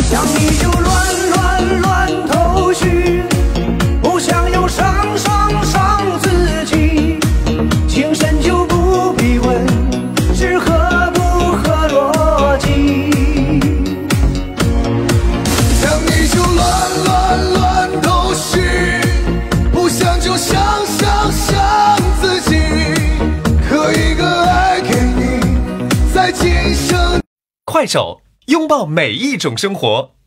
想你就乱头绪，不想又伤自己，情深就不必问是合不合逻辑。 想你就乱头绪，不想就想自己，刻一个爱给你，在今生。 快手，拥抱每一种生活。